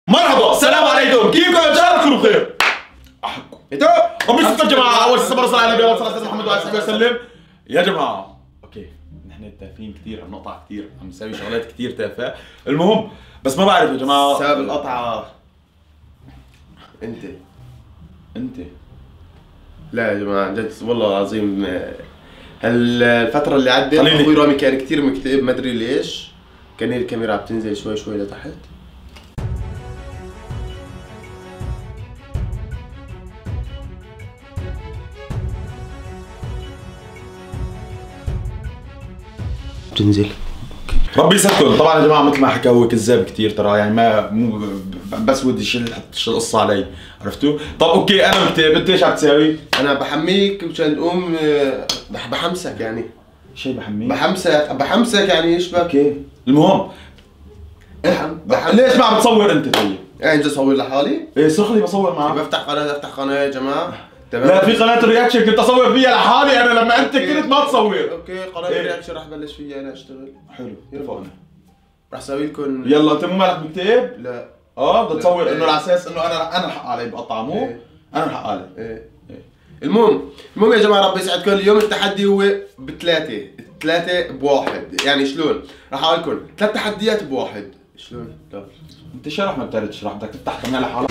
مرحبا، السلام عليكم، كيفكم يا رجال؟ تكونوا بخير. احبكم. ربي يستر يا جماعه، اول شيء صلى على النبي اول صلاه محمد وعلى اله وسلم. يا جماعه، اوكي، نحن تافهين كثير، عم نقطع كثير، عم نسوي شغلات كثير تافهه، المهم بس ما بعرف يا جماعه سبب القطعه انت لا يا جماعه جد والله العظيم الفترة اللي عدت اخوي رامي كان كثير مكتئب ما ادري ليش، كان هي الكاميرا عم تنزل شوي شوي لتحت. بتنزل ربي يسكن. طبعا يا جماعه مثل ما حكى هو كذاب كثير ترى، يعني ما مو بس ودي شيل القصه علي، عرفتوا؟ طب اوكي انا مكتئب، انت ايش عم تساوي؟ انا بحميك مشان تقوم، بحمسك يعني. شيء بحميك؟ بحمسك يعني ايش بك؟ اوكي المهم ليش ما عم تصور انت طيب؟ يعني بدي اصور لحالي؟ ايه صرخ لي بصور معك. بفتح قناه يا جماعه. تمام. لا في قناه الرياكشن كنت اصور فيها لحالي انا لما انت كنت ما تصور. اوكي قناه الرياكشن رح بلش فيها انا اشتغل. حلو اتفقنا. رح اسوي لكم. يلا انت مو مالك مكتئب؟ لا بدي تصور انه على اساس انه انا الحق علي بقطع مو؟ انا الحق علي. ايه المهم يا جماعه ربي يسعدكم. اليوم التحدي هو بثلاثه، ثلاثه بواحد. يعني شلون؟ رح اقول لكم 3 تحديات بواحد. شلون؟ لا انت شرح ما بتعرف تشرح، بدك تفتح قناه لحالك.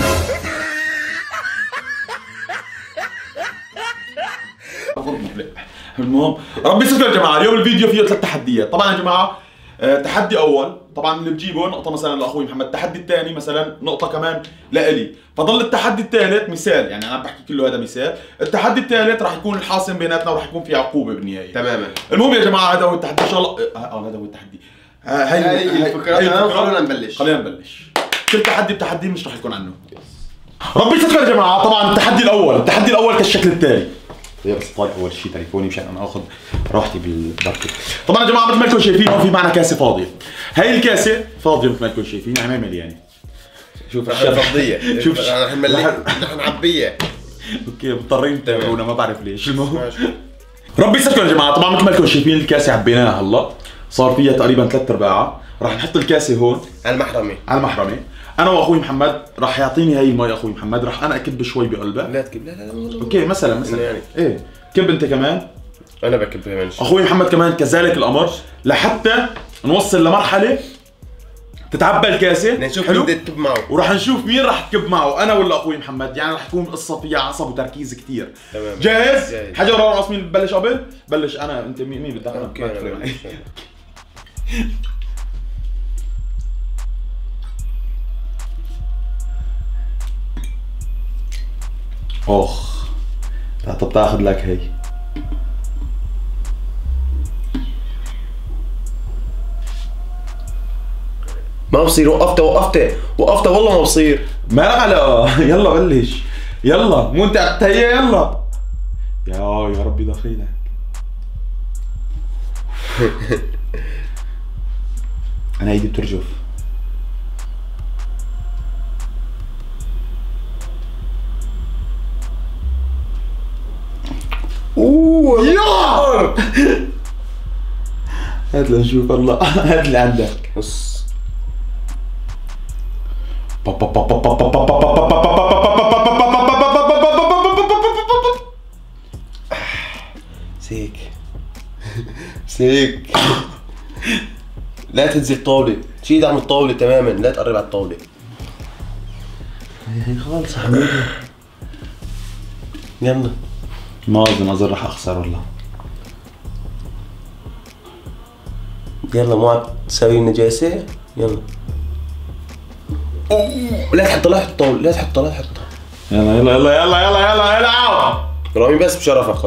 المهم ربي يستر يا جماعه، اليوم الفيديو فيه 3 تحديات. طبعا يا جماعه تحدي اول طبعا اللي بجيبه نقطه مثلا لاخوي محمد، التحدي الثاني مثلا نقطه كمان لإلي، فضل التحدي الثالث مثال، يعني انا بحكي كله هذا مثال، التحدي الثالث راح يكون الحاسم بيناتنا وراح يكون في عقوبه بالنهايه. تماما. المهم يا جماعه هذا هو التحدي ان شاء الله. هذا هو التحدي. هي الفكره. خلينا نبلش. كل تحدي بتحدي مش راح يكون عنه. ربي يستر يا جماعه. طبعا التحدي الاول كالشكل التالي. بس طالع اول شيء تليفوني مشان انا اخذ راحتي بالبركه. طبعا يا جماعه مثل ما انتم شايفين هون في معنا كاسه فاضيه. هي الكاسه فاضيه مثل ما انتم شايفين، يعني ما مليانه. شوف فضيه. شوف نحن نعبيها. اوكي مضطرين تتابعونا ما بعرف ليش. المهم ربي يسعدكم يا جماعه. طبعا مثل ما انتم شايفين الكاسه عبيناها هلا، صار فيها تقريبا 3/4. راح نحط الكاسه هون على المحرمه. انا واخوي محمد راح يعطيني هاي المي. اخوي محمد راح انا اكب شوي بقلبها. لا تكب. لا اوكي مثلا يعني. ايه كب انت كمان. انا بكب كمان. اخوي محمد كمان كذلك الامر، لحتى نوصل لمرحله تتعبى الكاسه. نشوف مين بدك تكب معه، وراح نشوف مين راح تكب معه، انا ولا اخوي محمد. يعني راح تكون القصه فيها عصب وتركيز كثير. تمام. جاهز؟ حجر ورقه قص. مين ببلش قبل؟ بلش انا. انت مين بدك؟ انا. اوكي انا اخ طب تاخذ لك هي. ما بصير. وقفت والله ما بصير. ما لك علاقة. يلا بلش. يلا مو انت عم تهيأ. يلا يا ربي دخيلك. انا ايدي بترجف. يا هات لنشوف. الله هات اللي عندك. بص سيك لا تنزل طاولة، شيل عن الطاولة تماما، لا تقرب على الطاولة. هي خالص حبيبي. يلا ما اظن راح اخسر والله. يلا مو عم تساوي النجاسة. يلا لا تحطها لا تحطها. يلا رامي بس بشرفك.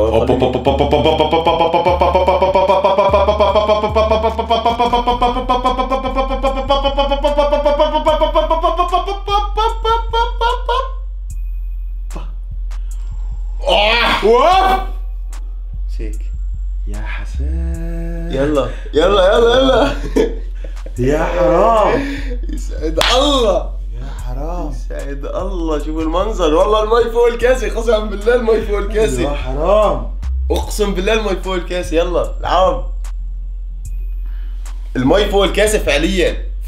سيك يا حسن. يلا يا حرام. يسعد الله. يا حرام. يسعد الله. شوف المنظر والله. المي فوق الكاسة. قسما بالله المي فوق الكاسة. يا حرام. اقسم بالله المي فوق الكاسة. يلا العاب. المي فوق الكاسة فعليا.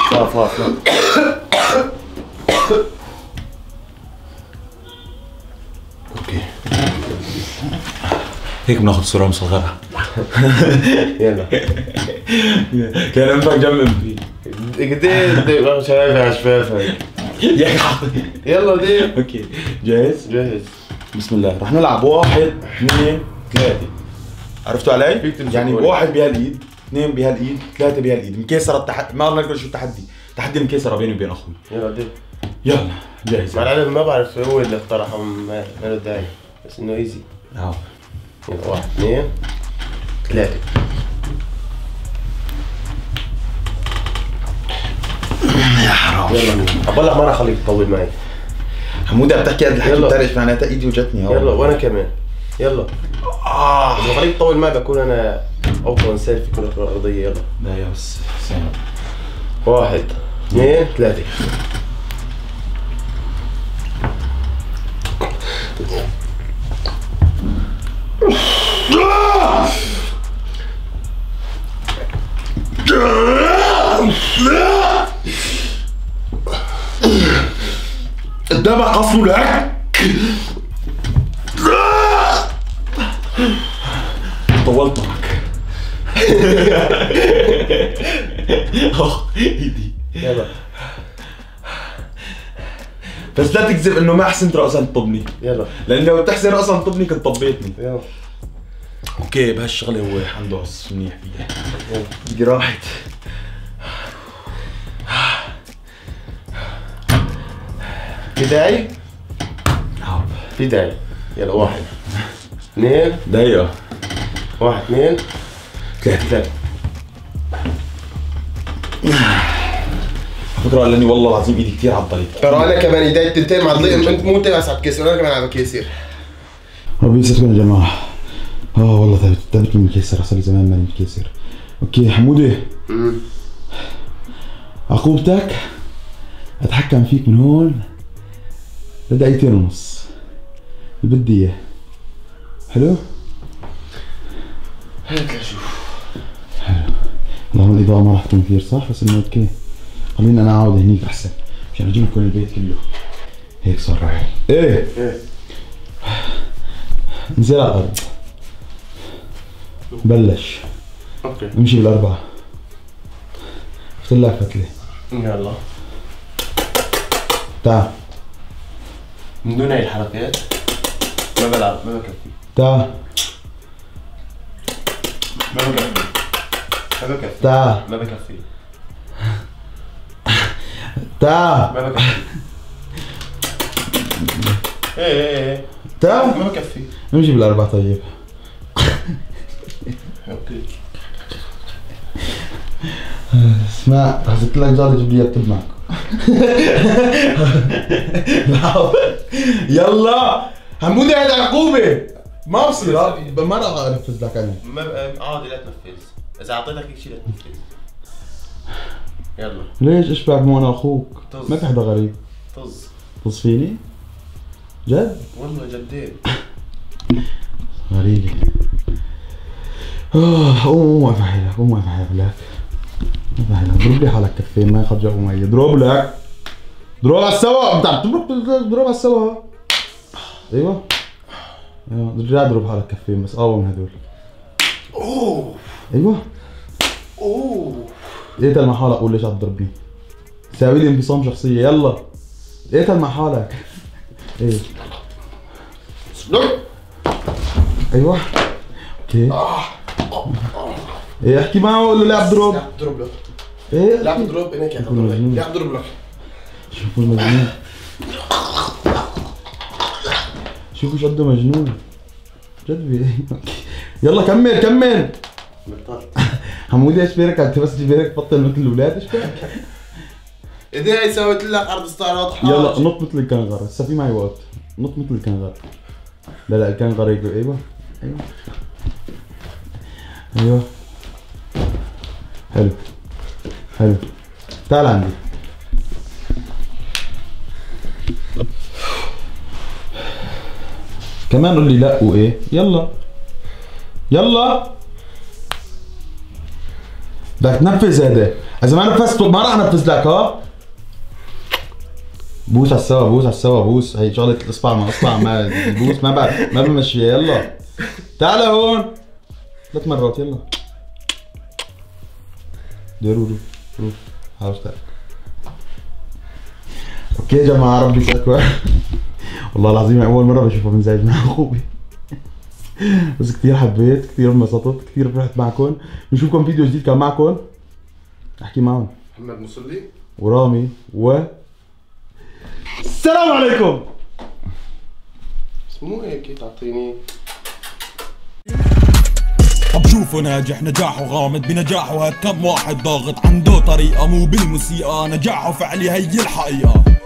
خلاص خلاص. اوكي هيك بناخذ صورة مصغرة. يلا كان انفك جنب امي. قد ايه شايفها على شفافك. يا حاضر. يلا دي. اوكي جاهز؟ جاهز. بسم الله. رح نلعب 1 2 3. عرفتوا علي؟ يعني 1 بهالايد، 2 بهالايد، 3 بهالايد. مكسرة التحدي، ما قلنا لكم شو التحدي، تحدي مكسرة بيني وبين اخوي. يلا دي. يلا جاهز. مع العلم ما بعرف هو اللي اقترحه، ما له داعي، بس انه ايزي. يلا 1 2 3. يا حرام. يلا أبلغ ما راح اخليك تطول معي. حمودة بتحكي قد الحكي بتعرف معناتها ايدي وجتني. يلا وانا كمان. يلا اذا خليك تطول معي بكون انا افضل انسان في كرة الارضية. يلا لا يا بس ثانية. 1 2 3. قدامك اصله لك. طولت معك. ايدي. يلا بس لا تكذب انه ما احسنت رأسا تطبني. يلا لان لو تحسن رأسا تطبني كنت طبيتني. يلا اوكي بهالشغله هو عنده قص منيح فيها. بدي راحت. في داعي؟ نعم في داعي. يلا 1 2 دقيقة. 1 2 3. فكرة لاني والله العظيم ايدي كثير عضلت. ترى انا كمان ايدي التنتين معضلين، انت مو انت بس عم تكسر، انا كمان عم بكسر. ربي يسعدكم يا جماعة. والله تعبت من الكيسر، صار لي زمان ماني متكيسر. اوكي حمودة. عقوبتك اتحكم فيك من هون لدقيقتين ونص. اللي بدي اياه. حلو؟ هيك اشوف. حلو. هلا هون الاضاءة ما راح تكون كثير صح، بس انه اوكي. خليني انا اقعد هنيك احسن مشان اجيب لكم البيت كله. هيك صار رايح. ايه انزل على الارض. بلش. اوكي امشي بالاربعة. افتح لك فتلة. يلا تعال. من دون هاي الحركات ما بلعب، ما بكفي. تعال. ما بكفي. ما بكفي. تعال. ما بكفي. تعال. ما بكفي. ايه تعال. ما بكفي. امشي بالاربعة طيب. اوكي اسمع رح زدت لك جاري جيب لي اياه معك. يلا حمودة هيدي عقوبة ما بصير. ما راح انفذ لك انا. عادي لا تنفذ، اذا اعطيتك هيك شيء لا تنفذ. يلا ليش اشبعك مو انا اخوك؟ طز. ما في حدا غريب. طز. طز فيني؟ جد؟ والله جدين. غريبة. قوم وقف حالك، قوم وقف حالك لك. وقف حالك، اضرب لي حالك كفين ما يخرج مي. اضرب لك. اضرب على السوا، بتعرف تضرب على السوا. ايوه. رجع اضرب حالك كفين بس قاوم هدول. اوه ايوه. اوه اقتل مع حالك قول ليش عم تضربني. ساوي لي انفصام شخصية يلا. اقتل مع حالك. ايه. ايوه. اوكي. ايه احكي معه وقول له لا بضرب. لا بضرب لك. ايه لا بضرب هيك يا حبيبي. لا بضرب لك. شوفوا المجنون. شوفوا شو قده مجنون. جد يلا كمل كمل. حمودي ايش بيرك انت بس بيرك بطل مثل الاولاد ايش بك؟ ايدي سويت لك عرض استعراض حاج. يلا نط مثل الكنغر هسه في معي وقت. نط مثل الكنغر. لا الكنغر هيك ايوه ايوه ايوه حلو حلو. تعال عندي. كمان قول لي لا وايه. يلا يلا بدك تنفذ هذا. اذا ما نفذت ما راح انفذ لك. ها بوس على السوا، بوس على السوا، بوس. هي شغله الاصبع مع اصبع، ما البوس ما بمشيها. يلا تعال هون 3 مرات. يلا روح روح حاول تعال. اوكي يا جماعه، ربي يسعدكم. والله العظيم اول مره بشوفه منزعج مع اخوي. بس كثير حبيت، كثير انبسطت، كثير فرحت معكم. بنشوفكم فيديو جديد. كان معكم احكي معهم محمد مصلي ورامي السلام عليكم. بس مو هيك تعطيني. طب شوفوا ناجح نجاحه غامض بنجاحه، هاد كم واحد ضاغط عنده طريقة مو بالموسيقى، نجاحه فعلي هي الحقيقة.